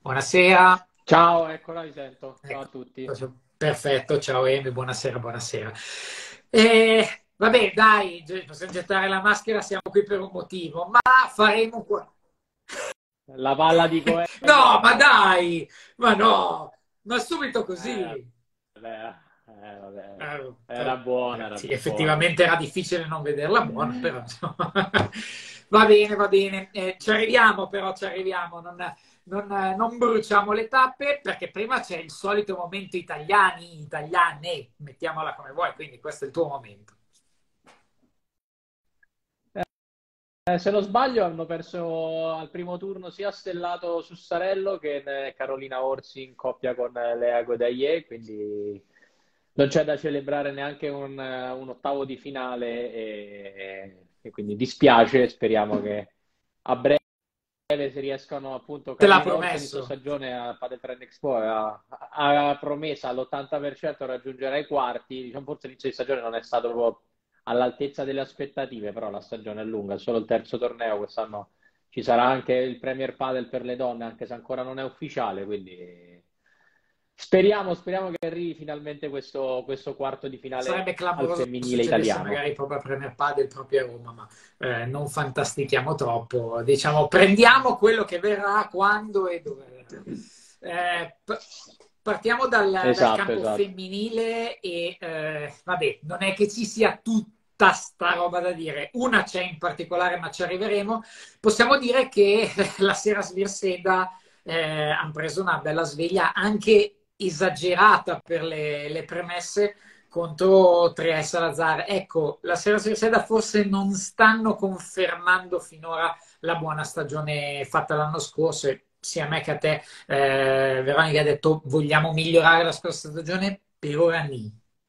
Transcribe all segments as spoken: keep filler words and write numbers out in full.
Buonasera. Ciao, eccola, vi sento. Ciao a Ecco, tutti. perfetto, ciao Emi, buonasera, buonasera. Eh, vabbè, dai, ge- possiamo gettare la maschera, siamo qui per un motivo, ma faremo qua. La palla di Coelho No, ma arriva. dai, ma no, ma subito Eh, così. vabbè, eh, vabbè. Eh, Era eh, buona, beh, era sì, buona. effettivamente era difficile non vederla buona, però insomma. Va bene, va bene. Eh, ci arriviamo, però ci arriviamo. Non, non, eh, non bruciamo le tappe perché prima c'è il solito momento italiani, italiane, mettiamola come vuoi, quindi questo è il tuo momento. Eh, se non sbaglio hanno perso al primo turno sia Stellato Sussarello che eh, Carolina Orsi in coppia con eh, Lea Godaie, quindi non c'è da celebrare neanche un, eh, un ottavo di finale e, e quindi dispiace, speriamo che a breve se riescono appunto Te l'ha Carolina Orsi inizio promesso. stagione a Padel Trend Expo ha, ha promesso all'ottanta per cento raggiungere i quarti, diciamo forse l'inizio di stagione non è stato proprio all'altezza delle aspettative, però la stagione è lunga, è solo il terzo torneo, quest'anno ci sarà anche il Premier Padel per le donne, anche se ancora non è ufficiale, quindi speriamo, speriamo che arrivi finalmente questo, questo quarto di finale Sarebbe al clamoroso se femminile succedesse italiano. magari proprio a Premier Padel proprio a Roma, ma eh, non fantastichiamo troppo. Diciamo, prendiamo quello che verrà, quando e dove verrà. Eh, p- partiamo dal, dal Esatto, campo esatto. femminile e eh, vabbè, non è che ci sia tutta sta roba da dire. Una c'è in particolare, ma ci arriveremo. Possiamo dire che la sera Svirseda eh, hanno preso una bella sveglia, anche esagerata per le, le premesse contro Trieste Salazar. Ecco, la Sera Svirseda forse non stanno confermando finora la buona stagione fatta l'anno scorso. E sia a me che a te, eh, Veronica ha detto vogliamo migliorare la scorsa stagione, per ora ni.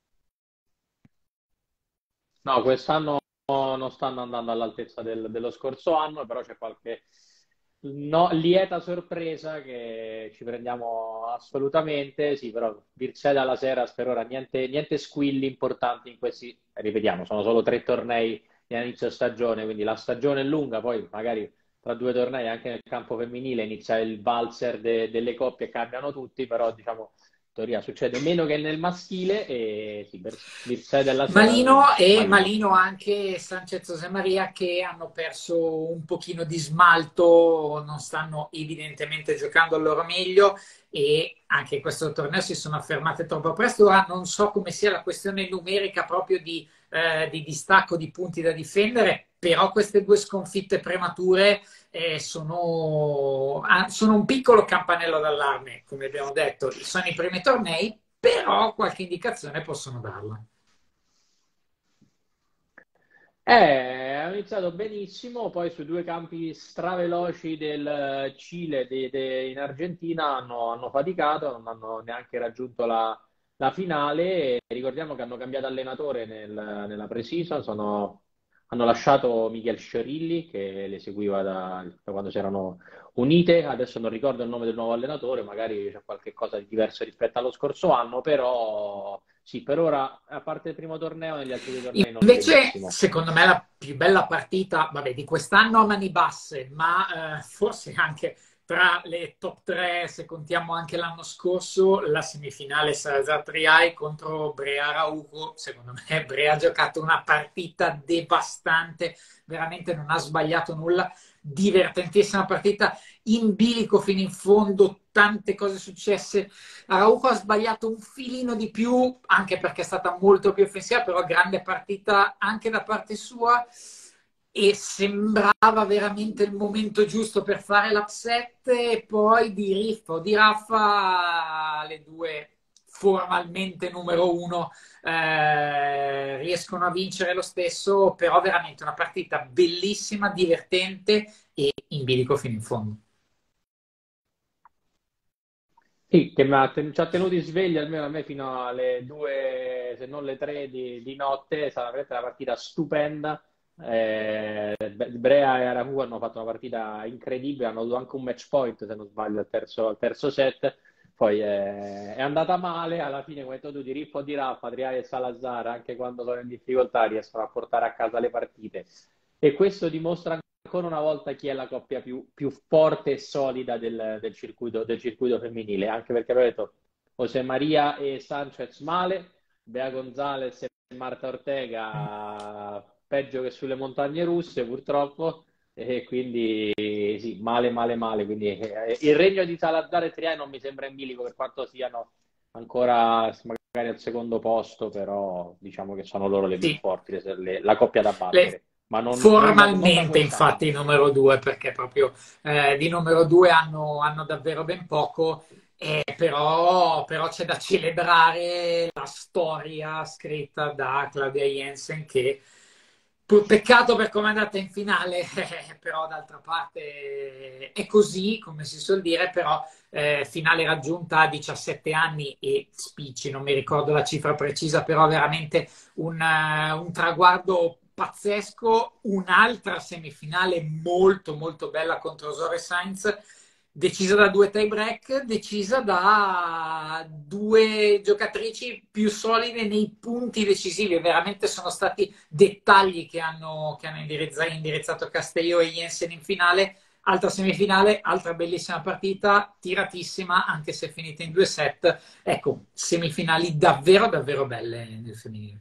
No, quest'anno non stanno andando all'altezza del- dello scorso anno, però c'è qualche no- lieta sorpresa che ci prendiamo assolutamente. Sì, però Virseda alla sera per ora niente, niente squilli importanti in questi, ripetiamo, sono solo tre tornei di inizio stagione, quindi la stagione è lunga, poi magari tra due tornei anche nel campo femminile inizia il valzer de- delle coppie e cambiano tutti, però diciamo teoria succede meno che nel maschile e sì, Virsè della sera eh, Malino e malino. Malino anche Sanchez Josemaria che hanno perso un pochino di smalto, non stanno evidentemente giocando al loro meglio e anche in questo torneo si sono affermate troppo presto. Ora non so come sia la questione numerica proprio di, eh, di distacco di punti da difendere, però queste due sconfitte premature eh, sono, ah, sono un piccolo campanello d'allarme, come abbiamo detto. Sono i primi tornei, però qualche indicazione possono darla. Eh, ha iniziato benissimo, poi sui due campi straveloci del Cile de- de- in Argentina hanno, hanno faticato, non hanno neanche raggiunto la, la finale. E ricordiamo che hanno cambiato allenatore nel- nella pre-season, sono- hanno lasciato Michel Sciorilli che le seguiva da, da quando si erano unite, adesso non ricordo il nome del nuovo allenatore, magari c'è qualche cosa di diverso rispetto allo scorso anno, però sì, per ora, a parte il primo torneo, negli altri due tornei non Invece, benissimo. secondo me, la più bella partita, vabbè, di quest'anno a mani basse, ma eh, forse anche tra le top tre, se contiamo anche l'anno scorso, la semifinale Salazar Triai contro Brea Rauco. Secondo me, Brea ha giocato una partita devastante, veramente non ha sbagliato nulla. Divertentissima partita, in bilico fino in fondo, tante cose successe. Araujo ha sbagliato un filino di più, anche perché è stata molto più offensiva, però grande partita anche da parte sua e sembrava veramente il momento giusto per fare l'upset e poi di Riffa o di Raffa le due formalmente numero uno eh, riescono a vincere lo stesso, però veramente una partita bellissima, divertente e in bilico fino in fondo. Sì, che mi ha ten- ci ha tenuti svegli almeno a me fino alle due, se non le tre di, di notte. È stata veramente una partita stupenda. Eh, Be- Brea e Arahu hanno fatto una partita incredibile, hanno avuto anche un match point, se non sbaglio, al terzo, al terzo set. Poi eh, è andata male, alla fine, come hai detto tu, di Riffo di Raffa, Triay e Salazar, anche quando sono in difficoltà, riescono a portare a casa le partite. E questo dimostra ancora una volta chi è la coppia più, più forte e solida del, del circuito, del circuito femminile, anche perché avevo detto José María e Sanchez male, Bea Gonzalez e Marta Ortega peggio che sulle montagne russe purtroppo, e quindi sì, male male male, quindi eh, il regno di Salazar e Triay non mi sembra in bilico per quanto siano ancora magari al secondo posto, però diciamo che sono loro le più Sì. forti, le- le- la coppia da Le- battere, ma non, non da, non da Formalmente, infatti, quest'anno. numero due, perché proprio eh, di numero due hanno, hanno davvero ben poco, eh, però, però c'è da celebrare la storia scritta da Claudia Jensen, che pu- peccato per come è andata in finale, eh, però d'altra parte è così, come si suol dire, però eh, finale raggiunta a diciassette anni e spicci, non mi ricordo la cifra precisa, però veramente un, eh, un traguardo pazzesco, un'altra semifinale molto molto bella contro Zore Sainz, decisa da due tie break, decisa da due giocatrici più solide nei punti decisivi. Veramente sono stati dettagli che hanno, che hanno indirizzato, indirizzato Castello e Jensen in finale. Altra semifinale, altra bellissima partita, tiratissima, anche se finita in due set. Ecco, semifinali davvero, davvero belle nel femminile.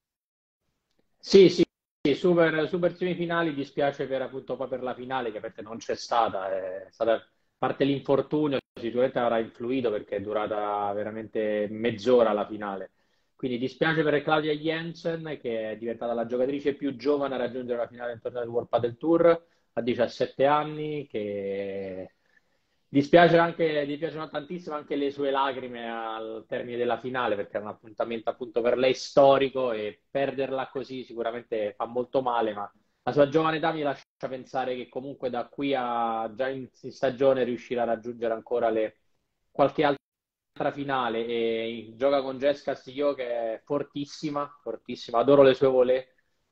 Sì, sì, sì, super, super semifinali, dispiace per appunto poi per la finale che per te non c'è stata, è stata, a parte l'infortunio, sicuramente avrà influito perché è durata veramente mezz'ora la finale. Quindi dispiace per Claudia Jensen che è diventata la giocatrice più giovane a raggiungere la finale del torneo del World Padel Tour a diciassette anni, che dispiace anche, dispiacciono tantissimo anche le sue lacrime al termine della finale, perché era un appuntamento appunto per lei storico e perderla così sicuramente fa molto male, ma la sua giovane età mi lascia pensare che comunque da qui a già in, in stagione riuscirà a raggiungere ancora le, qualche altra finale e gioca con Jessica Stiglio che è fortissima, fortissima, adoro le sue volée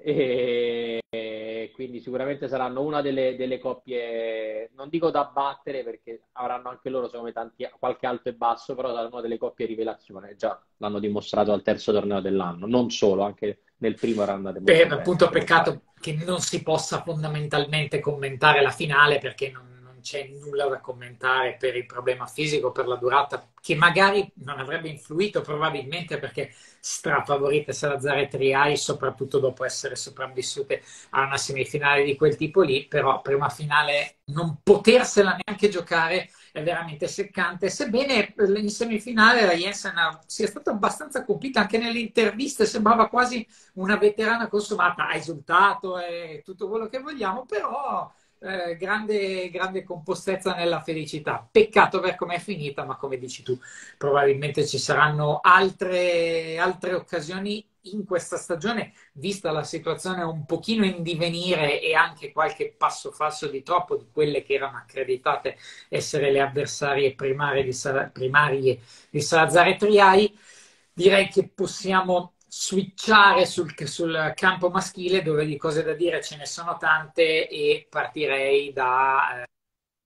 e, e quindi sicuramente saranno una delle, delle coppie, non dico da battere perché avranno anche loro secondo me tanti, qualche alto e basso, però saranno una delle coppie rivelazione, già l'hanno dimostrato al terzo torneo dell'anno, non solo, anche nel primo erano andate Beh, molto bene, appunto, anche con Claudio. peccato che non si possa fondamentalmente commentare la finale perché non, non c'è nulla da commentare per il problema fisico, per la durata, che magari non avrebbe influito probabilmente perché strafavorite Salazar e Triai, soprattutto dopo essere sopravvissute a una semifinale di quel tipo lì, però prima finale non potersela neanche giocare è veramente seccante, sebbene in semifinale la Jensen sia stata abbastanza colpita anche nelle interviste, sembrava quasi una veterana consumata, ha esultato e tutto quello che vogliamo, però eh, grande, grande compostezza nella felicità. Peccato per come è finita, ma come dici tu, probabilmente ci saranno altre, altre occasioni in questa stagione, vista la situazione un pochino in divenire e anche qualche passo falso di troppo di quelle che erano accreditate essere le avversarie primarie di, Sal- primarie di Salazar e Triai. Direi che possiamo switchare sul, sul campo maschile dove di cose da dire ce ne sono tante e partirei da, eh,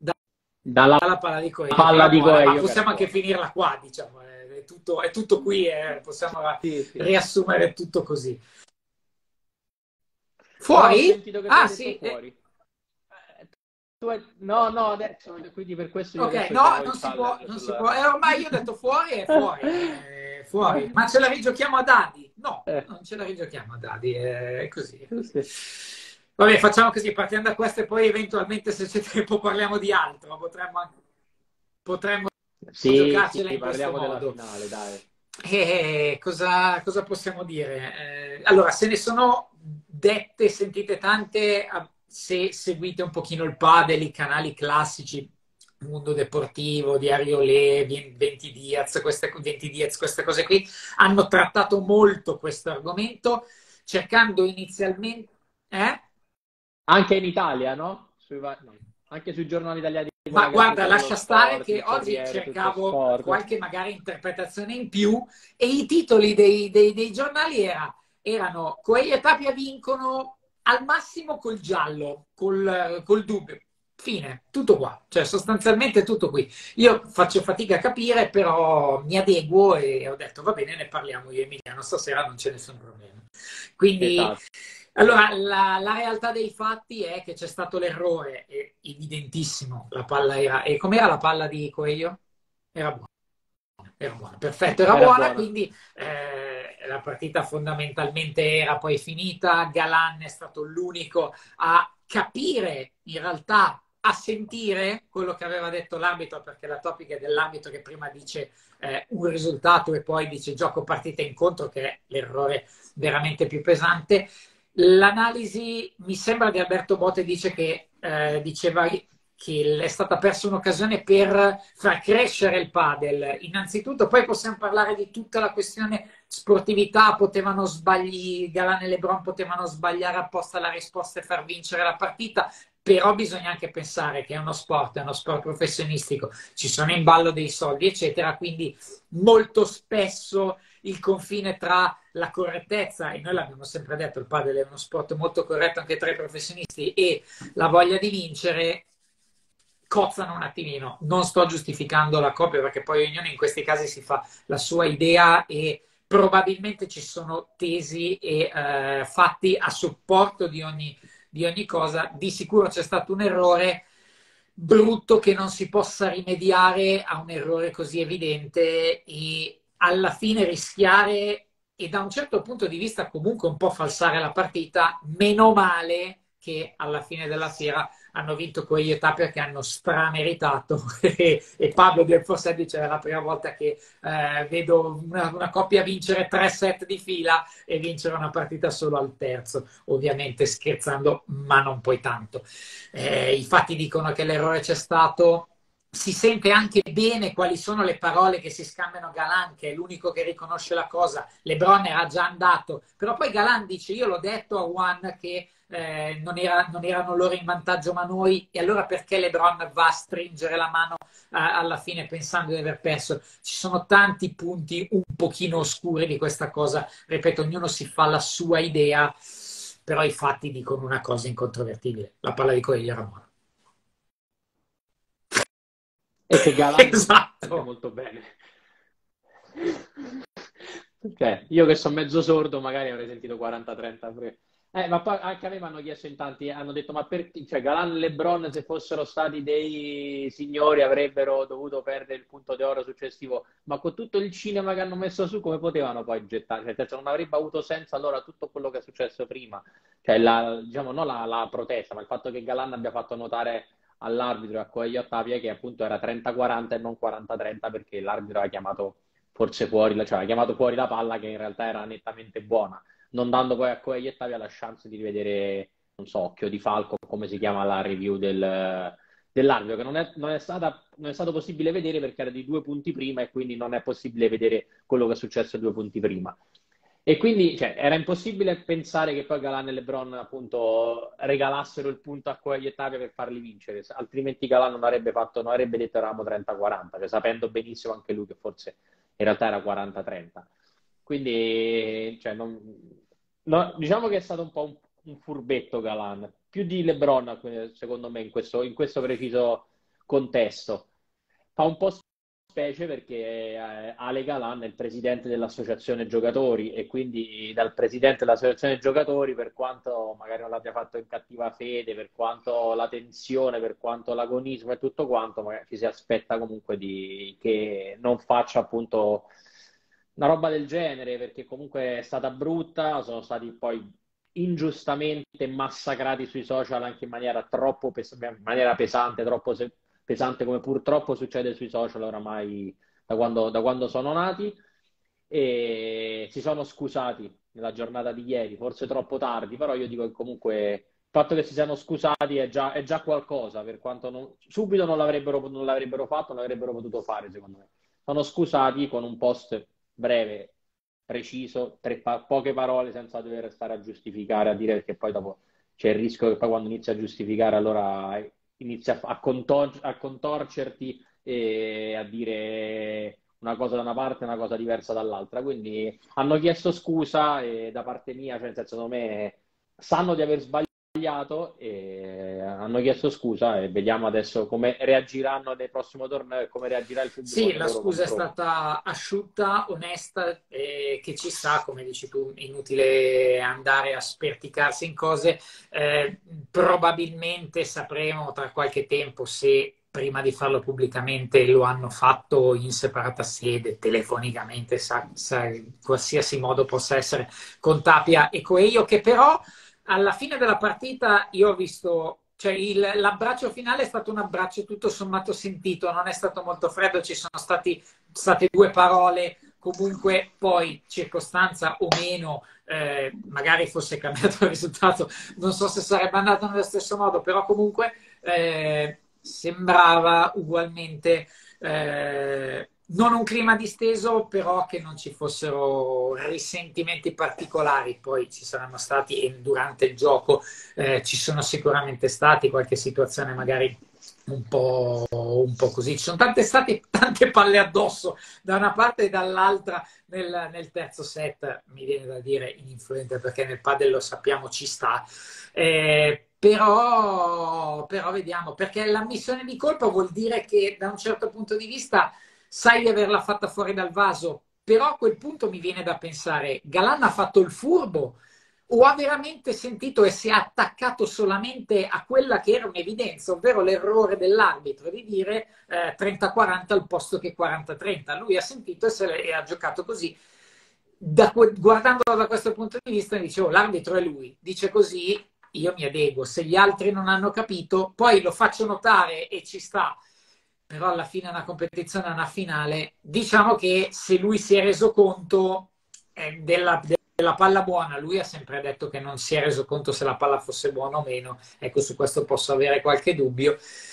Dalla dalla palla di Coelho che palla era di buona, ma Coelho che era possiamo anche buona. finirla qua, diciamo, è tutto, è tutto qui, eh, possiamo Sì, sì. riassumere tutto così. Però ho Fuori? sentito che tu Ah hai detto sì, eh, fuori. Eh, tu hai- No, no, adesso, quindi per questo io ok, adesso no, chiamo il non si può, challenge non si sul... può. E ormai io ho detto fuori è fuori, eh, fuori. Ma ce la rigiochiamo a dadi? No, Eh, non ce la rigiochiamo a dadi, è così, è sì, così. sì. Vabbè, facciamo così, partiamo da questo e poi eventualmente se c'è tempo parliamo di altro. Potremmo, anche- potremmo Sì, sì, giocarcela in questo parliamo della modo. finale, dai. E cosa, cosa possiamo dire? Eh, allora, se ne sono dette, sentite tante, ah, se seguite un pochino il padel, i canali classici, Mundo Deportivo, Diario Le, venti Diaz, queste, venti Diaz, queste cose qui, hanno trattato molto questo argomento, cercando inizialmente... Eh? Anche in Italia, no? Sui va- no. Anche sui giornali italiani tipo Ma la guarda, Gazzetta dello lascia stare Sport, che il oggi Corriere, tutto cercavo sport. qualche magari interpretazione in più e i titoli dei, dei- dei giornali era- erano Coelho e Tapia vincono al massimo col giallo, col, col dubbio. Fine, tutto qua, cioè sostanzialmente tutto qui. Io faccio fatica a capire, però mi adeguo e ho detto va bene, ne parliamo io e Emiliano, stasera non c'è nessun problema. Quindi Esatto. Allora, la, la realtà dei fatti è che c'è stato l'errore, è evidentissimo, la palla era... E com'era la palla di Coelho? Era buona. Era buona, perfetto, era Era buona, buona. quindi eh, la partita fondamentalmente era poi finita. Galan è stato l'unico a capire, in realtà a sentire quello che aveva detto l'arbitro, perché la topica è dell'arbitro che prima dice eh, un risultato e poi dice gioco partita incontro, che è l'errore veramente più pesante. L'analisi mi sembra di Alberto Bote dice che eh, diceva che è stata persa un'occasione per far crescere il padel. Innanzitutto, poi possiamo parlare di tutta la questione sportività, potevano sbagliare, Galan e Lebron potevano sbagliare apposta la risposta e far vincere la partita, però bisogna anche pensare che è uno sport, è uno sport professionistico, ci sono in ballo dei soldi, eccetera, quindi molto spesso il confine tra la correttezza, e noi l'abbiamo sempre detto, il padel è uno sport molto corretto anche tra i professionisti, e la voglia di vincere cozzano un attimino. Non sto giustificando la coppia perché poi ognuno in questi casi si fa la sua idea e probabilmente ci sono tesi e eh, fatti a supporto di ogni, di ogni cosa. Di sicuro c'è stato un errore brutto che non si possa rimediare a un errore così evidente e alla fine rischiare e da un certo punto di vista comunque un po' falsare la partita. Meno male che alla fine della fiera hanno vinto quegli età perché hanno strameritato e, e Pablo Del Forse dice è la prima volta che eh, vedo una, una coppia vincere tre set di fila e vincere una partita solo al terzo, ovviamente scherzando ma non poi tanto. Eh, i fatti dicono che l'errore c'è stato, si sente anche bene quali sono le parole che si scambiano. Galan, che è l'unico che riconosce la cosa, LeBron era già andato, però poi Galan dice io l'ho detto a Juan che eh, non, era, non erano loro in vantaggio ma noi, e allora perché LeBron va a stringere la mano eh, alla fine pensando di aver perso? Ci sono tanti punti un pochino oscuri di questa cosa, ripeto, ognuno si fa la sua idea, però i fatti dicono una cosa incontrovertibile, la palla di Coelho era buona. E che Galan si sente Esatto. molto bene. Ok, io che sono mezzo sordo magari avrei sentito quaranta trenta pure. Eh, ma poi anche a me mi hanno chiesto in tanti, hanno detto ma perché, cioè Galan e LeBron se fossero stati dei signori avrebbero dovuto perdere il punto d'oro successivo, ma con tutto il cinema che hanno messo su come potevano poi gettare? Cioè, nel senso, non avrebbe avuto senso allora tutto quello che è successo prima, cioè la, diciamo non la, la protesta, ma il fatto che Galan abbia fatto notare all'arbitro e a Coelho Ottavia che appunto era trenta quaranta e non quaranta trenta perché l'arbitro aveva chiamato forse fuori, la- cioè aveva chiamato fuori la palla che in realtà era nettamente buona, non dando poi a Coelho Ottavia la chance di rivedere, non so, occhio di falco, come si chiama la review del, dell'arbitro, che non è, non è stata, non è stato possibile vedere perché era di due punti prima e quindi non è possibile vedere quello che è successo due punti prima. E quindi cioè, era impossibile pensare che poi Galan e LeBron appunto regalassero il punto a Coelho e Tapia per farli vincere, altrimenti Galan non avrebbe fatto, non avrebbe detto eravamo trenta quaranta, cioè, sapendo benissimo anche lui che forse in realtà era quaranta trenta. Quindi cioè, non, no, diciamo che è stato un po' un, un furbetto Galan, più di LeBron secondo me in questo, in questo preciso contesto. Fa un po' specie perché eh, Ale Galan è il presidente dell'associazione giocatori e quindi dal presidente dell'associazione giocatori, per quanto magari non l'abbia fatto in cattiva fede, per quanto la tensione, per quanto l'agonismo e tutto quanto, magari ci si aspetta comunque di, che non faccia appunto una roba del genere, perché comunque è stata brutta, sono stati poi ingiustamente massacrati sui social anche in maniera troppo pes- in maniera pesante, troppo se- pesante come purtroppo succede sui social oramai da quando, da quando sono nati e si sono scusati nella giornata di ieri, forse troppo tardi, però io dico che comunque il fatto che si siano scusati è già, è già qualcosa, per quanto non- subito non l'avrebbero, non l'avrebbero fatto, non l'avrebbero potuto fare secondo me. Sono scusati con un post breve, preciso, tre pa- poche parole senza dover stare a giustificare, a dire che poi dopo c'è il rischio che poi quando inizi a giustificare allora inizi a, a, contor- a contorcerti e a dire una cosa da una parte e una cosa diversa dall'altra. Quindi hanno chiesto scusa e da parte mia, cioè nel senso, secondo me sanno di aver sbagliato sbagliato e hanno chiesto scusa e vediamo adesso come reagiranno nel prossimo torneo e come reagirà il pubblico Sì, nei la loro scusa è confronti. stata asciutta, onesta, eh, che ci sta, come dici tu, inutile andare a sperticarsi in cose. Eh, probabilmente sapremo tra qualche tempo se prima di farlo pubblicamente lo hanno fatto in separata sede, telefonicamente, sa, sa- qualsiasi modo possa essere con Tapia e Coelho, che però alla fine della partita io ho visto, cioè il- l'abbraccio finale è stato un abbraccio tutto sommato sentito, non è stato molto freddo, ci sono stati, state due parole, comunque poi circostanza o meno, eh, magari fosse cambiato il risultato, non so se sarebbe andato nello stesso modo, però comunque eh, sembrava ugualmente eh, non un clima disteso, però che non ci fossero risentimenti particolari. Poi ci saranno stati, e durante il gioco eh, ci sono sicuramente stati qualche situazione magari un po', un po' così. Ci sono tante state tante palle addosso da una parte e dall'altra nel, nel terzo set, mi viene da dire ininfluente perché nel padel lo sappiamo ci sta. Eh, però, però vediamo, perché l'ammissione di colpa vuol dire che da un certo punto di vista sai di averla fatta fuori dal vaso, però a quel punto mi viene da pensare, Galan ha fatto il furbo o ha veramente sentito e si è attaccato solamente a quella che era un'evidenza, ovvero l'errore dell'arbitro di dire eh, trenta quaranta al posto che quaranta trenta. Lui ha sentito e, se le, e ha giocato così. Da, guardandolo da questo punto di vista, mi dicevo, l'arbitro è lui, dice così, io mi adeguo. Se gli altri non hanno capito, poi lo faccio notare e ci sta, però alla fine è una competizione, è una finale. Diciamo che se lui si è reso conto eh, della, della palla buona, lui ha sempre detto che non si è reso conto se la palla fosse buona o meno, ecco, su questo posso avere qualche dubbio,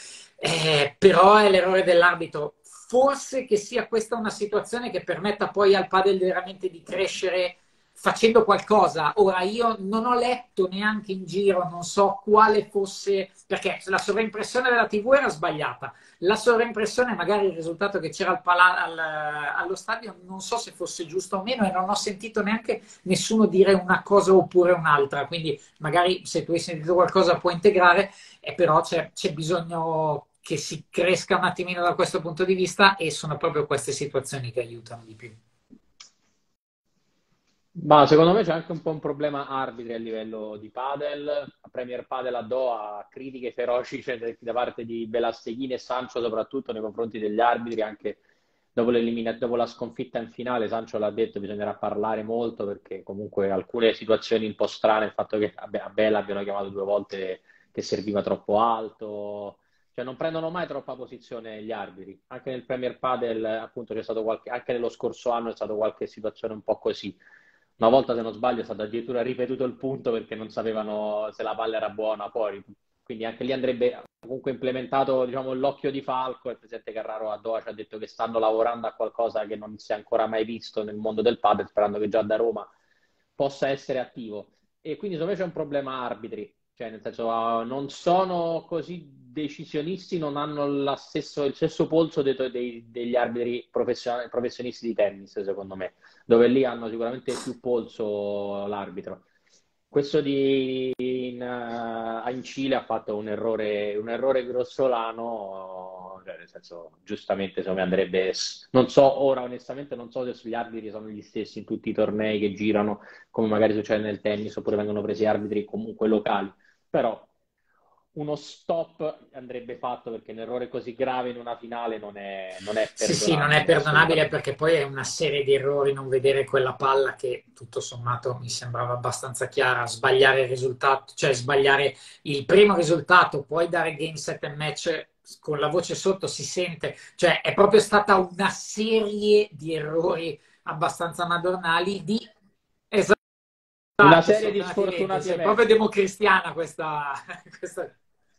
eh, però è l'errore dell'arbitro. Forse che sia questa una situazione che permetta poi al padel veramente di crescere facendo qualcosa. Ora io non ho letto neanche in giro, non so quale fosse, perché la sovraimpressione della tivù era sbagliata, la sovraimpressione, magari il risultato che c'era al pala- al, allo stadio, non so se fosse giusto o meno e non ho sentito neanche nessuno dire una cosa oppure un'altra, quindi magari se tu hai sentito qualcosa puoi integrare, e però c'è, c'è bisogno che si cresca un attimino da questo punto di vista e sono proprio queste situazioni che aiutano di più. Ma secondo me c'è anche un po' un problema arbitri a livello di padel. A Premier Padel a Doha critiche feroci cioè, da parte di Belasteghini e Sancho, soprattutto nei confronti degli arbitri, anche dopo, l'elimina- dopo la sconfitta in finale. Sancho l'ha detto, bisognerà parlare molto perché comunque alcune situazioni un po' strane, il fatto che a Be- a Bela abbiano chiamato due volte che serviva troppo alto, cioè non prendono mai troppa posizione gli arbitri. Anche nel Premier Padel, appunto, c'è stato qualche, anche nello scorso anno è stata qualche situazione un po' così. Una volta, se non sbaglio, è stato addirittura ripetuto il punto perché non sapevano se la palla era buona fuori. Quindi anche lì andrebbe comunque implementato, diciamo, l'occhio di falco. Il presidente Carraro a Doha ci ha detto che stanno lavorando a qualcosa che non si è ancora mai visto nel mondo del padel, sperando che già da Roma possa essere attivo. E quindi secondo me c'è un problema arbitri, cioè nel senso uh, non sono così decisionisti, non hanno la stesso, il stesso polso dei, dei- degli arbitri profession- professionisti di tennis, secondo me, dove lì hanno sicuramente più polso l'arbitro. Questo di in, uh, in Cile ha fatto un errore, un errore grossolano, cioè nel senso, giustamente secondo me andrebbe, non so, ora onestamente non so se gli arbitri sono gli stessi in tutti i tornei che girano, come magari succede nel tennis, oppure vengono presi arbitri comunque locali, però uno stop andrebbe fatto perché un errore così grave in una finale non è, non è Sì, sì, non è perdonabile perdonabile assolutamente. perché poi è una serie di errori non vedere quella palla che tutto sommato mi sembrava abbastanza chiara, sbagliare il risultato, cioè sbagliare il primo risultato, poi dare game set e match con la voce sotto si sente, cioè è proprio stata una serie di errori abbastanza madornali di... Una Esatto, serie di sfortunati eventi, sfortunati cioè, proprio eventi. democristiana questa, questa...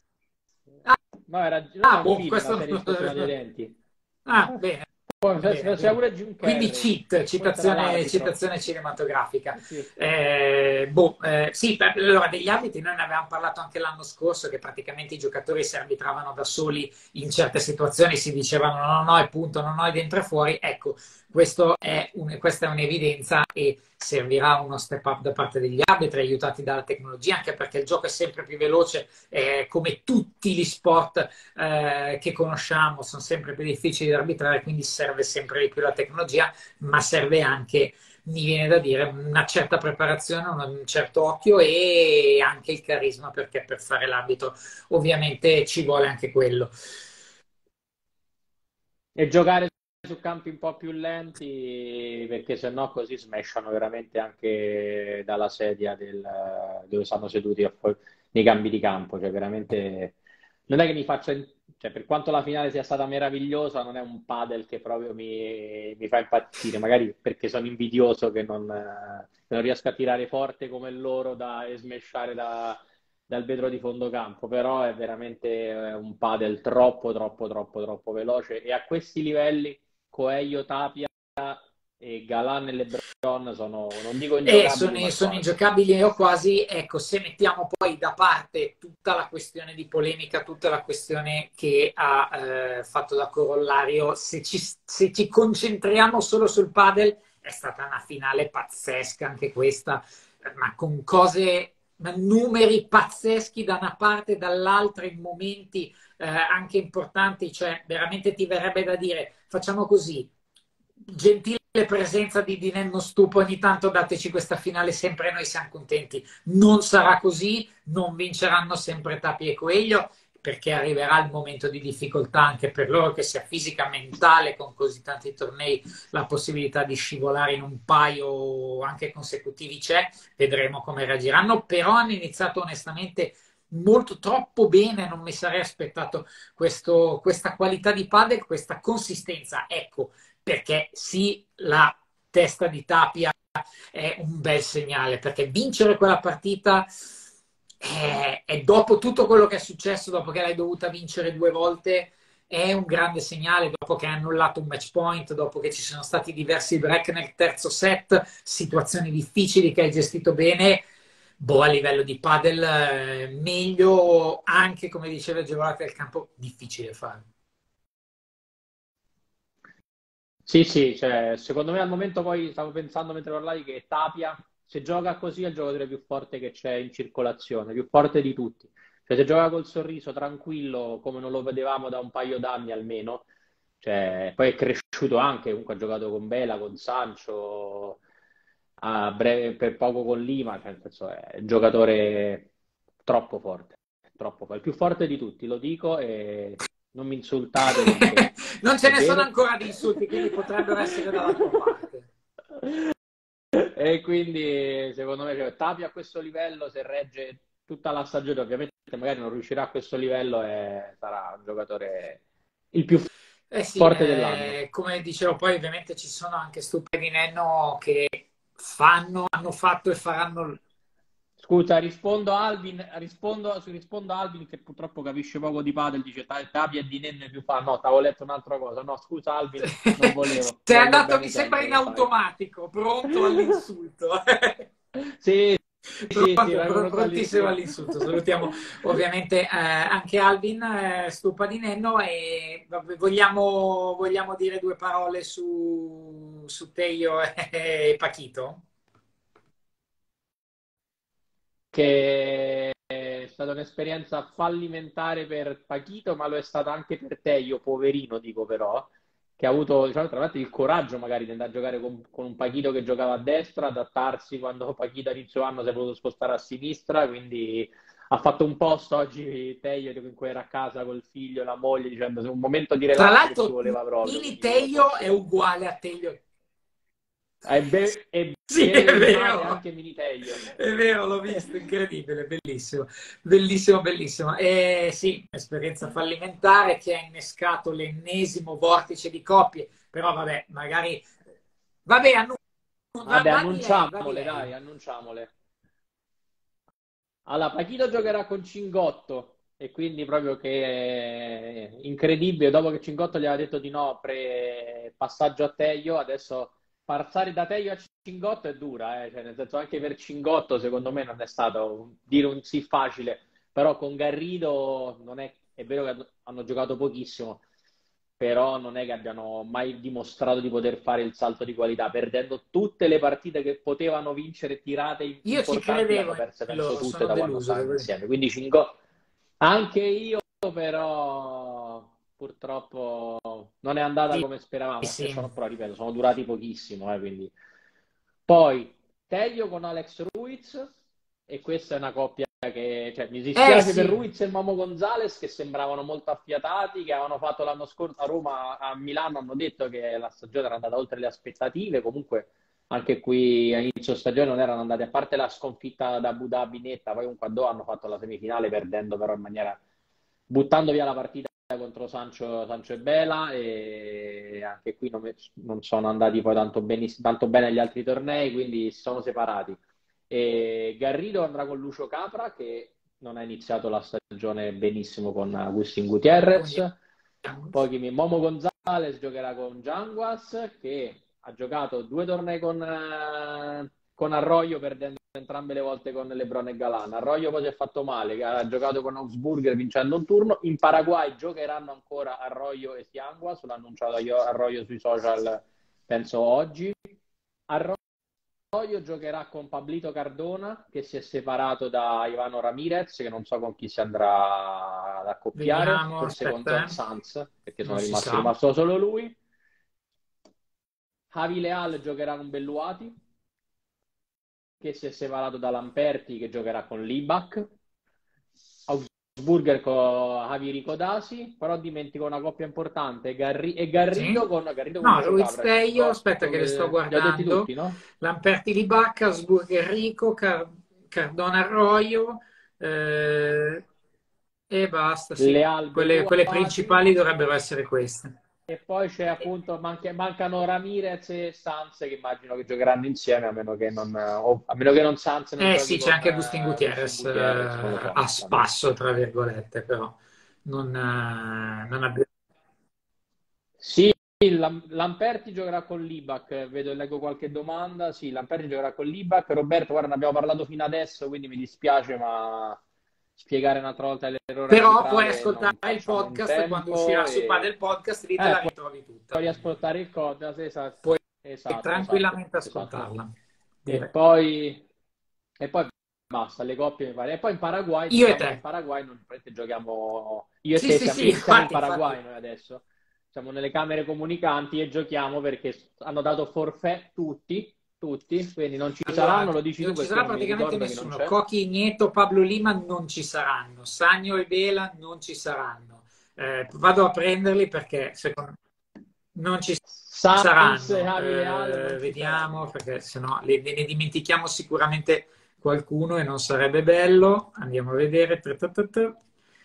No, era, non è Ah, un boh, film, questo... una serie di sfortunati eventi. Ah, bene, Poi bene, c'era bene. pure Jim Quindi Carrey, cheat, questo era citazione, l'arbitro. citazione cinematografica. Eh sì. Eh, boh, eh, sì, per- allora degli arbitri noi ne avevamo parlato anche l'anno scorso, che praticamente i giocatori si arbitravano da soli in certe situazioni, si dicevano no, no, è punto, no, no, è dentro e fuori. Ecco, Questo è un, questa è un'evidenza e servirà uno step up da parte degli arbitri, aiutati dalla tecnologia, anche perché il gioco è sempre più veloce, eh, come tutti gli sport eh, che conosciamo, sono sempre più difficili da arbitrare, quindi serve sempre di più la tecnologia, ma serve anche, mi viene da dire, una certa preparazione, un certo occhio e anche il carisma, perché per fare l'arbitro ovviamente ci vuole anche quello. E giocare su campi un po' più lenti, perché sennò così smashano veramente anche dalla sedia del, dove stanno seduti a fu- nei cambi di campo. Cioè, veramente non è che mi faccia, cioè, per quanto la finale sia stata meravigliosa, non è un padel che proprio mi, mi fa impazzire, magari perché sono invidioso che non, eh, che non riesco a tirare forte come loro da, e smashare da dal vetro di fondo campo, però è veramente eh, un padel troppo, troppo, troppo, troppo veloce e a questi livelli Coelho, Tapia e Galan e LeBron sono, non dico E ingiocabili, sono, ma sono quasi. ingiocabili o quasi, ecco, se mettiamo poi da parte tutta la questione di polemica, tutta la questione che ha eh, fatto da corollario, se ci, se ci concentriamo solo sul padel, è stata una finale pazzesca anche questa, ma con cose, ma numeri pazzeschi da una parte e dall'altra in momenti eh, anche importanti, cioè veramente ti verrebbe da dire, facciamo così, gentile presenza di Dinenno Stupo, ogni tanto dateci questa finale sempre, noi siamo contenti. Non sarà così, non vinceranno sempre Tapi e Coelho, perché arriverà il momento di difficoltà anche per loro, che sia fisica, mentale, con così tanti tornei, la possibilità di scivolare in un paio anche consecutivi c'è, vedremo come reagiranno, però hanno iniziato onestamente molto troppo bene, non mi sarei aspettato questo, questa qualità di padel, questa consistenza, ecco, perché sì, la testa di Tapia è un bel segnale, perché vincere quella partita è, è dopo tutto quello che è successo, dopo che l'hai dovuta vincere due volte, è un grande segnale, dopo che hai annullato un match point, dopo che ci sono stati diversi break nel terzo set, situazioni difficili che hai gestito bene. Boh, a livello di padel, eh, meglio anche, come diceva Gevolati, del campo, difficile fare. Sì, sì, cioè, secondo me al momento poi stavo pensando mentre parlavi che Tapia, se gioca così è il giocatore più forte che c'è in circolazione, più forte di tutti. Cioè, se gioca col sorriso tranquillo, come non lo vedevamo da un paio d'anni almeno, cioè, poi è cresciuto anche, comunque ha giocato con Bela, con Sancho, a breve, per poco con Lima, cioè, nel senso, è un giocatore troppo forte, troppo forte, il più forte di tutti, lo dico e non mi insultate perché Non ce è ne sono vero. ancora di insulti, quindi potrebbero essere dalla tua parte. E quindi secondo me cioè, Tapia a questo livello, se regge tutta la stagione, ovviamente magari non riuscirà a questo livello e sarà un giocatore il più Eh sì, forte dell'anno. eh, come dicevo, poi ovviamente ci sono anche stupidi di Nenno che fanno, hanno fatto e faranno. Scusa, rispondo a Alvin, rispondo, rispondo a Alvin che purtroppo capisce poco di padel, dice "Ta- Tapia e di Nenne più fa. No, avevo letto un'altra cosa. No, scusa Alvin, non volevo. Ti Sei voglio andato, mi bene sembra, in sempre, lo sai. automatico, pronto all'insulto. Sì, sì, sì, Pronto, vengo pr- pronto prontissimo all'insulto. all'insulto. Salutiamo ovviamente eh, anche Alvin, eh, Stupa di Nenno, e vabbè, vogliamo, vogliamo dire due parole su, su Teio e Pachito? Che è stata un'esperienza fallimentare per Pachito, ma lo è stata anche per te, io poverino dico però, che ha avuto, diciamo, tra l'altro il coraggio magari di andare a giocare con, con un Pachito che giocava a destra, adattarsi quando Pachito a inizio anno si è voluto spostare a sinistra, quindi ha fatto un post oggi Teio in cui era a casa col figlio e la moglie dicendo se è un momento di Tra relax che ci l'altro, voleva proprio, Mini quindi io lo so Teio è assolutamente. uguale a Teio. È, be- è Sì, vero è e rimane vero, anche Militeio. è vero, l'ho visto, incredibile, bellissimo, bellissimo, bellissimo. E sì, esperienza fallimentare che ha innescato l'ennesimo vortice di coppie, però vabbè, magari. Vabbè, annu- va, Vabbè, va di lei, va di annunciamole, lei. dai, annunciamole. Allora, Pachito giocherà con Cingotto e quindi proprio che è incredibile, dopo che Cingotto gli aveva detto di no, pre passaggio a Teio, adesso passare da Teio a Cingotto è dura, eh. Cioè, nel senso anche per Cingotto secondo me non è stato un- dire un sì facile, però con Garrido non è, è vero che hanno, hanno giocato pochissimo, però non è che abbiano mai dimostrato di poter fare il salto di qualità, perdendo tutte le partite che potevano vincere, tirate Io ci importanti, le credevo hanno in perse, penso, loro, tutte sono da quando deluso, stavano devo dire. insieme. Quindi cinque... Anche io, però, purtroppo non è andata Sì, come speravamo, e sì. sono, però, ripeto, sono durati pochissimo, eh, quindi... Poi, Telio con Alex Ruiz, e questa è una coppia che, cioè, mi Eh dispiace per sì, Ruiz e Momo Gonzalez, che sembravano molto affiatati, che avevano fatto l'anno scorso a Roma, a Milano, hanno detto che la stagione era andata oltre le aspettative. Comunque anche qui a inizio stagione non erano andati, a parte la sconfitta da Abu Dhabi netta, poi comunque a Doha hanno fatto la semifinale perdendo però in maniera, buttando via la partita contro Sancho, Sancho e Bela, e anche qui non, non sono andati poi tanto, benis- tanto bene agli altri tornei, quindi si sono separati. E Garrido andrà con Lucio Capra, che non ha iniziato la stagione benissimo con Agustin quindi Gutierrez. Poi chi mi- Momo Gonzalez giocherà con Gianguas, che ha giocato due tornei con, eh, con Arroyo, perdendo entrambe le volte con LeBron e Galan. Arroyo poi si è fatto male, ha giocato con Augsburger vincendo un turno. In Paraguay giocheranno ancora Arroyo e Gianguas, l'ha annunciato Arroyo sui social, penso oggi. Arroyo giocherà con Pablito Cardona, che si è separato da Ivano Ramirez, che non so con chi si andrà ad accoppiare, vediamo, forse con aspetta, John eh. Sanz, perché Non sono si rimasti, sa. rimasto solo lui. Javi Leal giocherà con Belluati, che si è separato da Lamperti, che giocherà con Libac. Augsburger con Javi Ricodasi, però dimentico una coppia importante, Garri- e Garrido Sì? con, Garrido con No, Lucio Ruiz Capra, Teio, cinque, aspetta che le sto li ho detti guardando. tutti, no? Lamperti di Bacca, Asburg Enrico, Car- Cardona Arroyo, eh, e basta, sì. Leal, Quelle, quelle Belluati. principali dovrebbero essere queste. E poi c'è appunto, manca- mancano Ramirez e Sanz, che immagino che giocheranno insieme, a meno che non, o- a meno che non Sanz non Eh giochi sì, c'è con anche Agustin eh, Agustin Gutierrez, Gutierrez, non lo eh, so a onestamente. spasso, tra virgolette, però non, eh, non abbiamo... Sì, Lam- Lamperti giocherà con l'Ibac, vedo, leggo qualche domanda. Sì, Lamperti giocherà con l'Ibac. Roberto, guarda, ne abbiamo parlato fino adesso, quindi mi dispiace, ma spiegare un'altra volta l'errore Però puoi arbitrale non ascoltare il facciamo in podcast quando uscirà tempo. su E... Padel Podcast, lì te Eh, la puoi ritrovi tutta. puoi Quindi ascoltare il Codas, esatto, puoi esatto, esatto, tranquillamente esatto. ascoltarla. E Direi. poi, e poi basta, le coppie mi pare. E poi in Paraguay, Io e diciamo te. che in Paraguay non praticamente giochiamo, io e Sì, te sì, siamo, sì, siamo in infatti, infatti. Paraguay noi adesso, siamo nelle camere comunicanti e giochiamo perché hanno dato forfait tutti, tutti, quindi non ci Allora, saranno, lo dici tu non ci perché io sarà non mi praticamente ricordo chi non nessuno. c'è. Cochi, Nieto, Pablo Lima non ci saranno. Sagno e Bela non ci saranno. Eh, vado a prenderli perché secondo me non ci Sans e saranno. Javi Leal Eh, non ci vediamo saranno. perché sennò le- ne dimentichiamo sicuramente qualcuno e non sarebbe bello. Andiamo a vedere. Ta ta ta ta.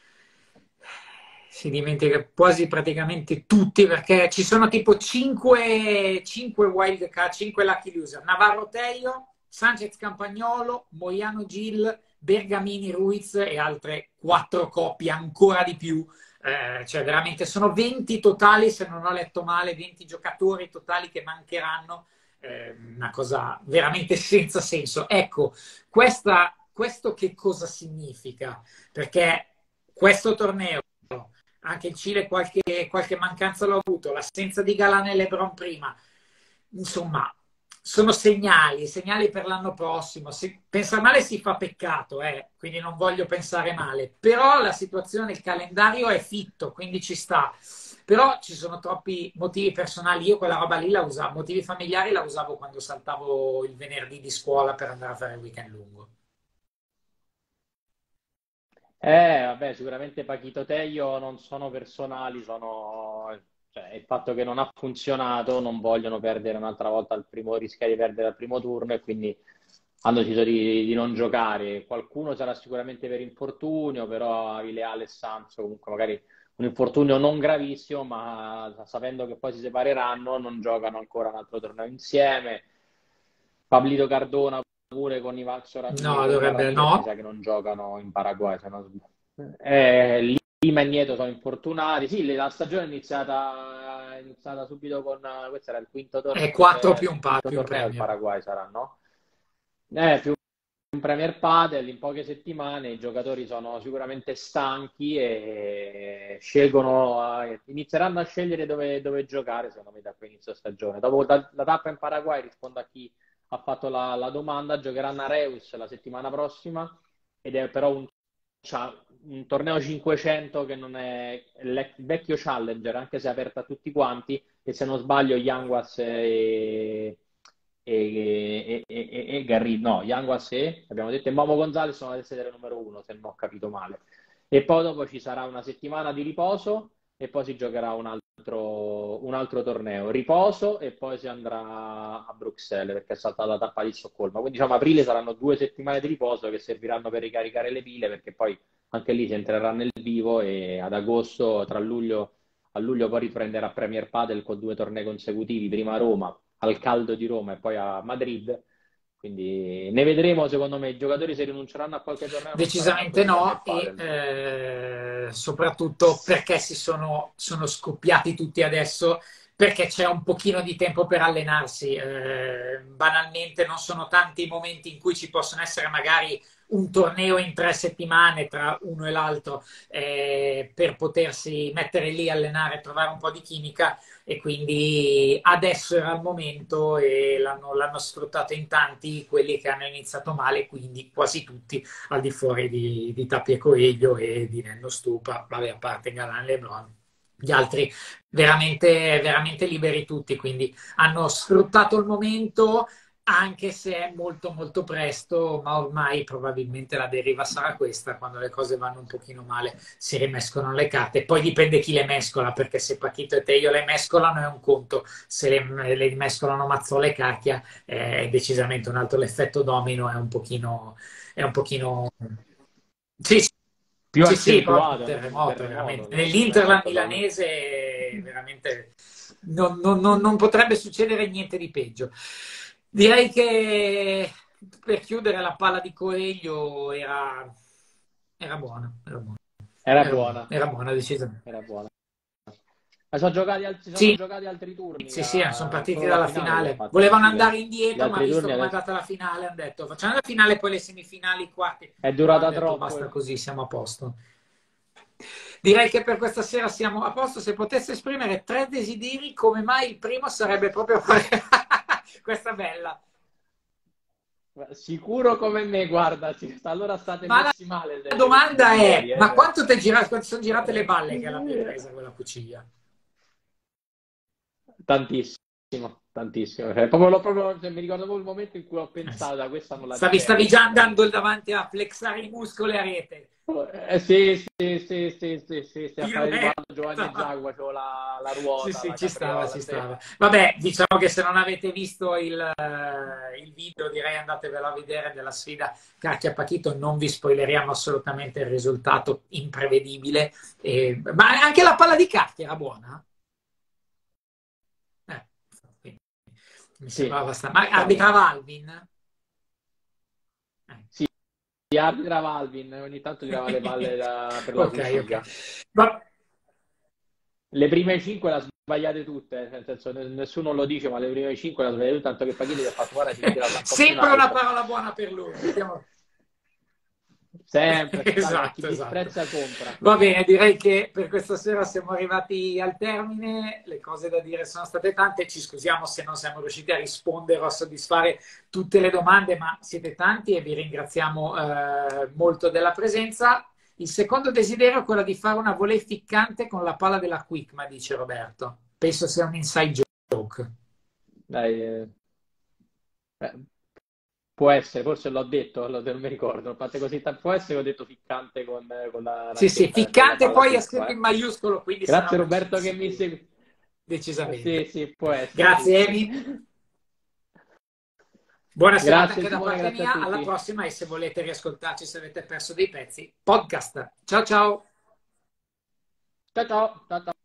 Si dimentica quasi praticamente tutti perché ci sono tipo cinque, cinque wild card, cinque lucky loser. Navarro Teio, Sanchez Campagnolo, Moiano Gil, Bergamini Ruiz e altre quattro coppie, ancora di più. Eh, cioè veramente sono venti totali, se non ho letto male, venti giocatori totali che mancheranno. Eh, una cosa veramente senza senso. Ecco, questa, questo che cosa significa? Perché questo torneo anche il Cile qualche, qualche mancanza l'ha avuto, l'assenza di Galán e Lebron prima, insomma, sono segnali, segnali per l'anno prossimo. Se pensare male si fa peccato, eh, quindi non voglio pensare male, però la situazione, il calendario è fitto, quindi ci sta. Però ci sono troppi motivi personali. Io quella roba lì la usavo, motivi familiari la usavo quando saltavo il venerdì di scuola per andare a fare il weekend lungo. Eh, vabbè, sicuramente Pachito Teio non sono personali, sono, cioè, il fatto che non ha funzionato, non vogliono perdere un'altra volta al primo, rischiare di perdere al primo turno e quindi hanno deciso di, di non giocare. Qualcuno sarà sicuramente per infortunio, però Vileale e Sanzo comunque magari un infortunio non gravissimo, ma sapendo che poi si separeranno, non giocano ancora un altro torneo insieme. Pablito Cardona pure con Ivaxo Ramiro, No, con dovrebbe Ramirez, mi no. sa che non giocano in Paraguay, se non sbaglio. Eh, Lima e Nieto sono infortunati. Sì, la stagione è iniziata, è iniziata subito con, questo era il quinto, tor- È quattro eh, più un, il pa- quinto più un torneo il Premier. Paraguay sarà, no? Eh, più un Premier Padel in poche settimane, i giocatori sono sicuramente stanchi e scelgono, eh, inizieranno a scegliere dove, dove giocare, secondo me, da qui inizio stagione. Dopo la, la tappa in Paraguay, rispondo a chi ha fatto la, la domanda, giocheranno a Reus la settimana prossima, ed è però un, cioè, un torneo cinquecento che non è il vecchio Challenger, anche se è aperto a tutti quanti, e se non sbaglio Yanguas e, e, e, e, e Garrido, no, Yanguas e, abbiamo detto, e Momo Gonzalez sono ad essere numero uno, se non ho capito male. E poi dopo ci sarà una settimana di riposo e poi si giocherà un altro, un altro torneo. Riposo e poi si andrà a Bruxelles perché è saltata la tappa di Stoccolma. Quindi diciamo aprile saranno due settimane di riposo che serviranno per ricaricare le pile, perché poi anche lì si entrerà nel vivo, e ad agosto, tra luglio a luglio poi riprenderà Premier Padel con due tornei consecutivi, prima a Roma, al caldo di Roma, e poi a Madrid. Quindi ne vedremo, secondo me. I giocatori, se rinunceranno a qualche torneo, non saranno Decisamente per il Premier no, e Padel. eh, soprattutto perché si sono, sono scoppiati tutti adesso, perché c'è un pochino di tempo per allenarsi. Eh, banalmente non sono tanti i momenti in cui ci possono essere magari un torneo in tre settimane tra uno e l'altro, eh, per potersi mettere lì, allenare, trovare un po' di chimica, e quindi adesso era il momento e l'hanno, l'hanno sfruttato in tanti quelli che hanno iniziato male, quindi quasi tutti, al di fuori di, di Tapia Coelho e di Nenno Stupa, vabbè, a parte Galan Lebron. Gli altri veramente, veramente liberi tutti, quindi hanno sfruttato il momento, anche se è molto molto presto, ma ormai probabilmente la deriva sarà questa: quando le cose vanno un pochino male si rimescolano le carte. Poi dipende chi le mescola, perché se Pachito e Teio le mescolano è un conto, se le, le mescolano Mazzola e Cacchia è decisamente un altro. L'effetto domino è un pochino... È un pochino... Sì, sì, Più sì, sì, proprio un accentuato, un terremoto, terremoto, veramente. no? Nell'Interland L'effetto domino. milanese veramente non, non- non- non potrebbe succedere niente di peggio. Direi che per chiudere, la palla di Coelho era, era buona, era buona, Era era buona, buona, era buona, decisamente. era buona. Ma sono giocati, al- si sono Sì, giocati altri turni, sì, sì, sono a- partiti solo la dalla finale che è finale. fatta Volevano impazzire. andare Gli indietro, ma altri visto turni come è adesso andata la finale, hanno detto facciamo la finale, poi le semifinali, i quarti. è No, hanno durata detto troppo. basta così, siamo a posto. Direi che per questa sera siamo a posto. Se potessi esprimere tre desideri, come mai il primo sarebbe proprio questa è bella. Sicuro come me, guarda, sì, allora state Ma la messi male la dei, dei vostri domanda desideri, è: eh, ma cioè. quanto ti gira- quanto sono girate le balle che l'abbia Eh, presa quella cuciglia? Tantissimo, tantissimo. Cioè, proprio, proprio, cioè, mi ricordo proprio il momento in cui ho Eh sì. pensato, da questa non la Stavi, stavi ricerco, già andando veramente. davanti a flexare i muscoli a rete. Eh, sì, sì, sì, sì, sì, sì, sì, a fare tipo Giovanni e Pirouetta. Giacomo, c'avevo la, la Sì, ruota, sì, la ci stava, capriola, ci sì. stava. Vabbè, diciamo che se non avete visto il, eh, il video, direi andatevelo a vedere, della sfida Cacchia Pachito. Non vi spoileriamo assolutamente il risultato imprevedibile. E- ma anche la palla di Cacchia era buona. Eh, quindi mi Sì, sembrava abbastanza. Ma stavo. arbitrava Alvin? Sì, arbitrava Alvin, ogni tanto tirava le palle Eh. da- per la Ok, ok. cuciglia. Va- Le prime cinque le ha sbagliate tutte, nel senso, ne- nessuno lo dice, ma le prime cinque le ha sbagliate tutte, tanto che Pachini gli ha fatto guarda, ti ritirare ancora più in Sempre una alto. parola buona per lui. Mettiamo... Sempre, sai, chi Esatto, esatto. disprezza compra. Va bene, direi che per questa sera siamo arrivati al termine. Le cose da dire sono state tante. Ci scusiamo se non siamo riusciti a rispondere o a soddisfare tutte le domande, ma siete tanti e vi ringraziamo eh, molto della presenza. Il secondo desiderio è quello di fare una volée ficcante con la palla della Quick, dice Roberto. Penso sia un inside joke. Dai, eh, eh, può essere, forse l'ho detto, lo- non mi ricordo, ho fatto così tanto, può essere che ho detto ficcante con, con la Sì, sì, racchetta, con la ficcante palla poi è quick, scritto in eh. maiuscolo, quindi sarà Grazie una Roberto cheat che mi sicuro. segui. Decisamente. Sì, sì, può essere, sì. Grazie Emi. Buona serata Grazie anche da Simone, parte grazie a mia. Alla tutti. prossima, e se volete riascoltarci, se avete perso dei pezzi, podcast. Ciao ciao. Ciao ciao, ciao ciao.